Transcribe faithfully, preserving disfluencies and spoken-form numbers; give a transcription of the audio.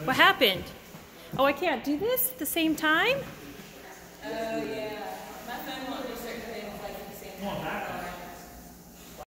What happened? Oh, I can't do this at the same time? Oh, yeah. My phone won't do certain things like at the same time.